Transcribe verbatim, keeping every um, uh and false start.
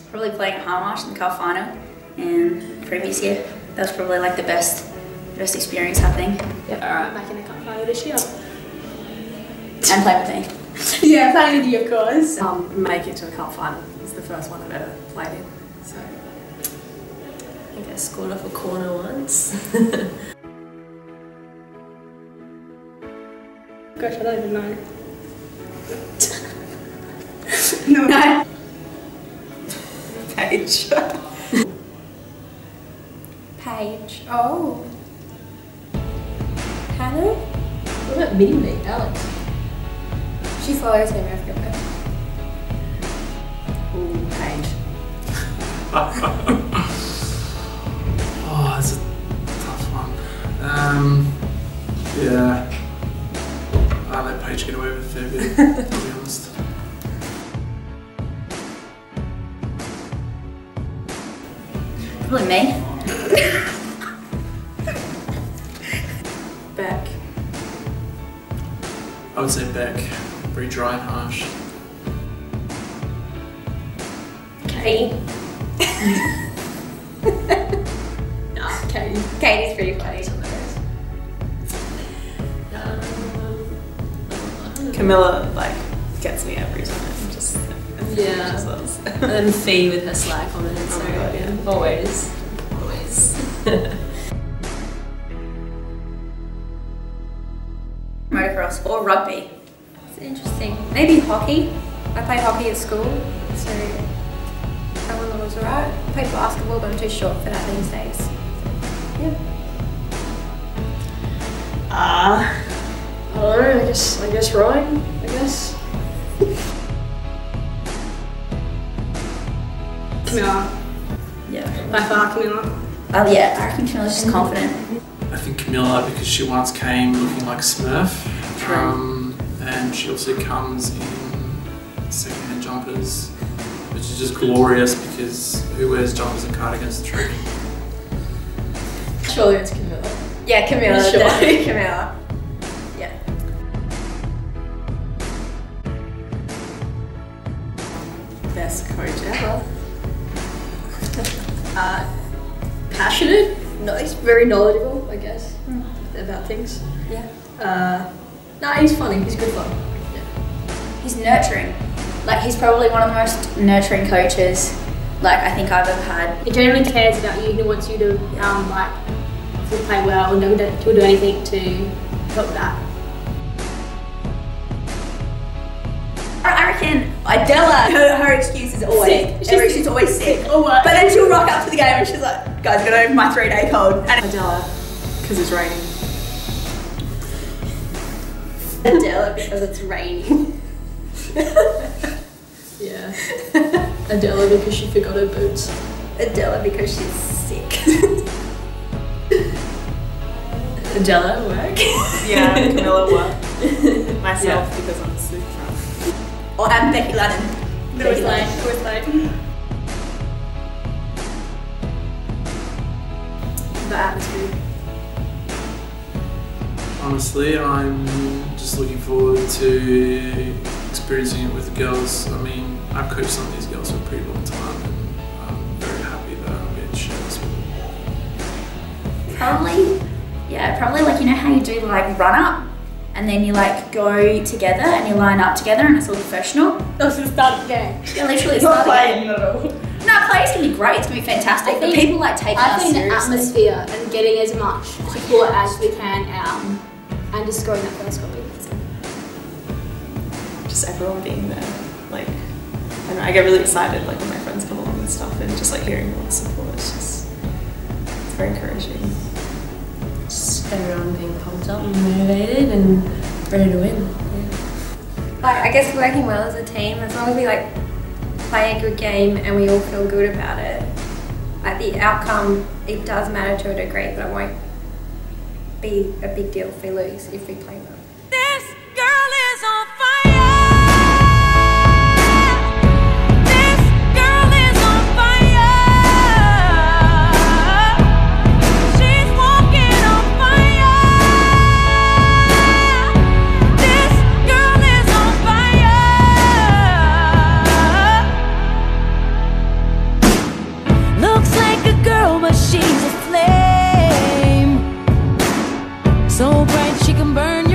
Probably playing at Harmarsh in the cup final, and previous year. That was probably like the best, best experience happening. Yep. All right, back in the cup final this year. And playing with me. Yeah, playing with you, of course. Um, make it to a cup final. It's the first one I've ever played in. So I think I scored off a corner once. Gosh, I don't even know. No. No. Paige. Paige. Oh. Hannah? What about mini-me, Alex? She follows him everywhere. Ooh, Paige. Oh, that's a tough one. Um, yeah. I let Paige get away with a fair bit, to be honest. Probably me. Beck. I would say Beck. Very dry and harsh. Katie. Nah, Katie. Katie's pretty funny. Camilla, like, gets me every time. Just, yeah. Just loves. And then Fee with her sly comments. Oh my god, yeah. Always. Always. Motocross or rugby. It's interesting. Maybe hockey. I play hockey at school, so that one was alright. I played basketball, but I'm too short for that these days. Yeah. Ah. Uh, I don't know, I guess, I guess rowing, I guess. Camilla. Yeah. By far, Camilla. Oh yeah, I reckon Camilla's just confident. I think Camilla, because she once came looking like a Smurf, um, and she also comes in second-hand jumpers, which is just glorious because who wears jumpers and cardigans to training? Surely it's Camilla. Yeah, Camilla. Sure. Definitely Camilla. Yeah. Best coach ever. Uh, passionate, no, he's very knowledgeable, I guess, mm. about things. Yeah. Uh, no, he's funny, he's good fun. Yeah. He's nurturing. Like, he's probably one of the most nurturing coaches, like, I think I've ever had. He genuinely cares about you, he wants you to, um, like, to play well and he'll do anything to help that. I reckon Adela, her, her excuse is always sick. She's, She's, she's always sick. Or what? But then she'll rock up to the game and she's like, guys, I'm going over my three day cold. And Adela, because it's raining. Adela, because it's raining. Yeah. Adela, because she forgot her boots. Adela, because she's sick. Adela, work. Yeah, Camilla, work. Myself, yeah. Because I'm sick. Or I'm Becky Lannan. Becky Lannan. Always late. The atmosphere. Honestly, I'm just looking forward to experiencing it with the girls. I mean, I've coached some of these girls for a pretty long time and I'm very happy that I'm getting to share this with them. Probably, yeah, probably like, you know how you do like run up? And then you like go together and you line up together and it's all professional. That's the start of the game. Yeah, literally it's not playing. at all. No, play's gonna be great, it's gonna be fantastic. I think, but people like take I us think seriously. the atmosphere and getting as much support as we can out and just scoring that first goal. Just everyone being there. Like, I don't know, I get really excited like when my friends come along and stuff and just like hearing all the support. It's just, it's very encouraging. Just everyone being pumped up and motivated and ready to win. Yeah. Like, I guess working well as a team, as long as we like play a good game and we all feel good about it, like the outcome, it does matter to a degree, but it won't be a big deal if we lose, if we play well. This girl is on fire. like a girl, but she's a flame. So bright she can burn